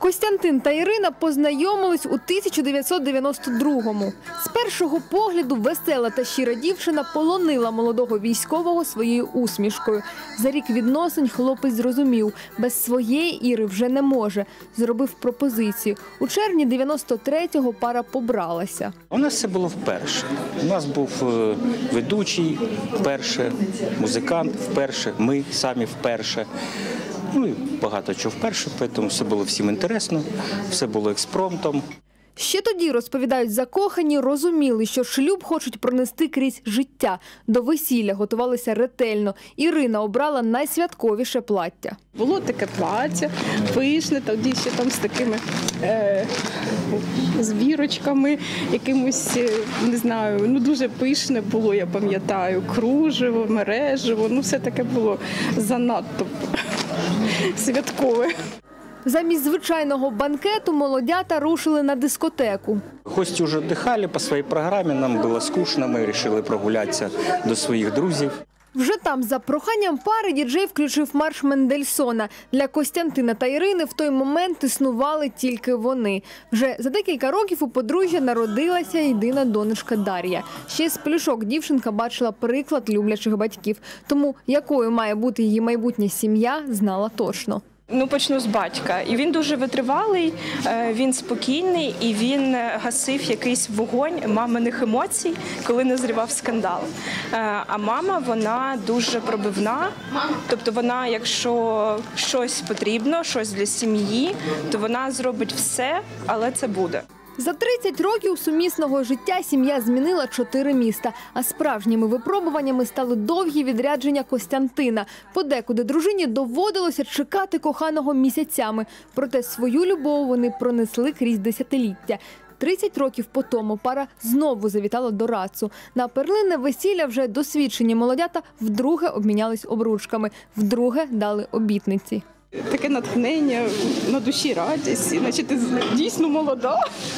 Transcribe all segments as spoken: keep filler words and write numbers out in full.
Костянтин та Ірина познайомились у тисяча дев'ятсот дев'яносто другому. З першого погляду весела та щира дівчина полонила молодого військового своєю усмішкою. За рік відносин хлопець зрозумів, без своєї Іри вже не може. Зробив пропозицію. У червні дев'яносто третього пара побралася. У нас це було вперше. У нас був ведучий вперше, музикант вперше, ми самі вперше. Ну і багато чого вперше, тому все було всім інтересно, все було експромтом. Ще тоді, розповідають закохані, розуміли, що шлюб хочуть пронести крізь життя. До весілля готувалися ретельно. Ірина обрала найсвятковіше плаття. Було таке плаття, пишне, тоді ще там з такими е, збірочками, якимось, не знаю, ну дуже пишне було, я пам'ятаю, кружево, мережево, ну все таке було занадто святкове. Замість звичайного банкету молодята рушили на дискотеку. Гості вже віддихали по своїй програмі, нам було скучно, ми вирішили прогулятися до своїх друзів. Вже там, за проханням пари, діджей включив марш Мендельсона. Для Костянтина та Ірини в той момент існували тільки вони. Вже за декілька років у подружжя народилася єдина донечка Дар'я. Ще з плюшок дівчинка бачила приклад люблячих батьків. Тому якою має бути її майбутня сім'я, знала точно. Ну, почну з батька. І він дуже витривалий, він спокійний і він гасив якийсь вогонь маминих емоцій, коли назрівав скандал. А мама, вона дуже пробивна, тобто вона, якщо щось потрібно, щось для сім'ї, то вона зробить все, але це буде. За тридцять років сумісного життя сім'я змінила чотири міста, а справжніми випробуваннями стали довгі відрядження Костянтина. Подекуди дружині доводилося чекати коханого місяцями, проте свою любов вони пронесли крізь десятиліття. тридцять років по тому пара знову завітала до Рацу. На перлинне весілля вже досвідчені молодята вдруге обмінялись обручками, вдруге дали обітниці. Таке натхнення, на душі радість, іначе ти дійсно молода,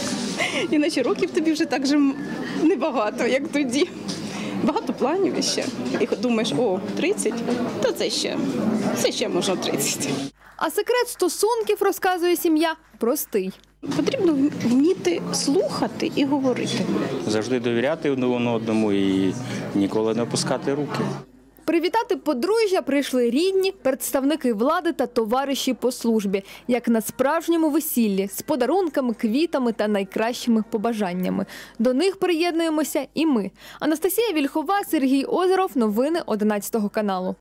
іначе років тобі вже так же небагато, як тоді. Багато планів ще. І думаєш, о, тридцять, то це ще, це ще можна тридцять. А секрет стосунків, розказує сім'я, простий. Потрібно вміти слухати і говорити. Завжди довіряти один одному і ніколи не опускати руки. Привітати подружжя прийшли рідні, представники влади та товариші по службі, як на справжньому весіллі, з подарунками, квітами та найкращими побажаннями. До них приєднуємося і ми. Анастасія Вільхова, Сергій Озеров. Новини одинадцятого каналу.